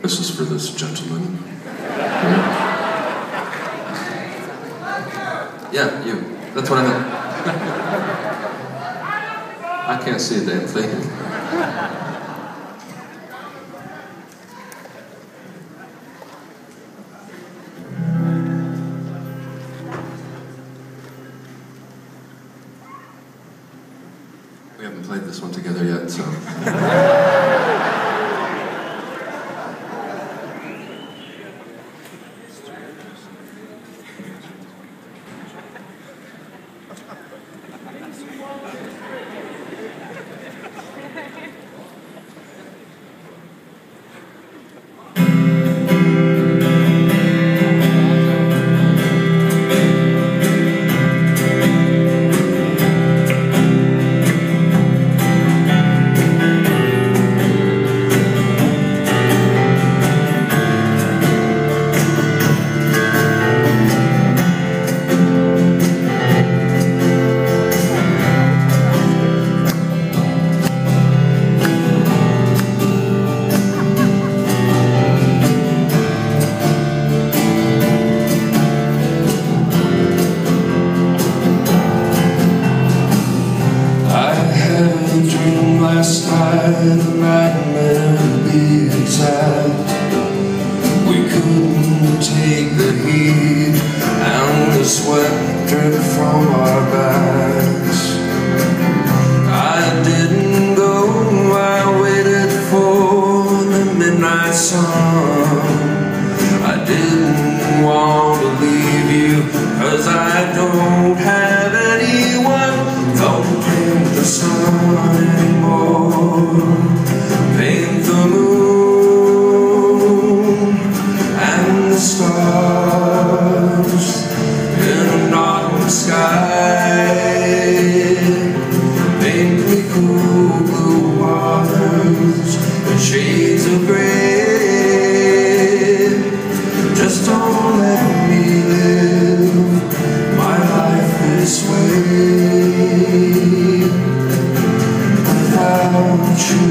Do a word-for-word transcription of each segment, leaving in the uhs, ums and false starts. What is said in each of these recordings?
This is for this gentleman. Yeah, you. That's what I meant. I can't see a damn thing. We haven't played this one together yet, so... Last night, a nightmare to be exact. We couldn't take the heat and the sweat drip from our backs. I didn't go, I waited for the midnight sun. I didn't want to leave you, cause I don't have anyone. Don't paint the sun anymore, paint the moon and the stars in an autumn sky. Paint me cool blue waters and shades of gray. Just don't let me live my life this way without you.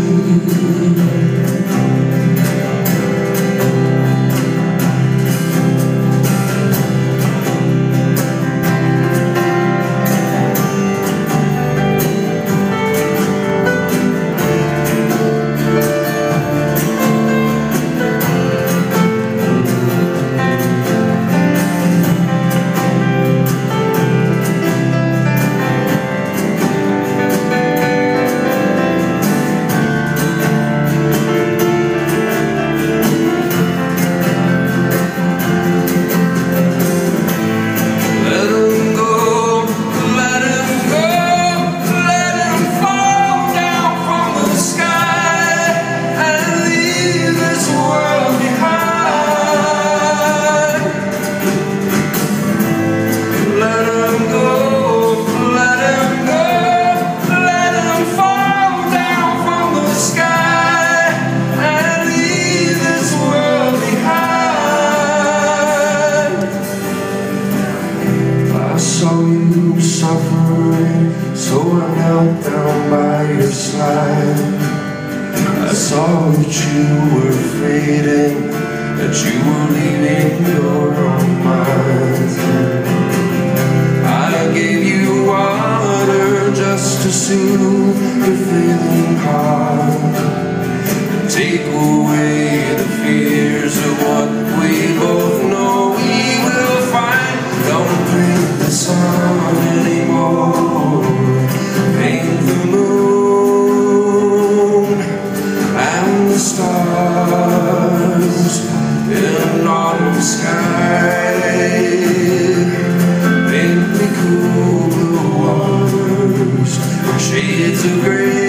Suffering, so I knelt down by your side. I saw that you were fading, that you were leaving your own mind. I gave you water just to soothe your failing heart, take away the fears of what we both know we will find. Don't paint the sun anymore, paint the moon and the stars in an autumn sky. Paint me cool blue waters, shades of gray.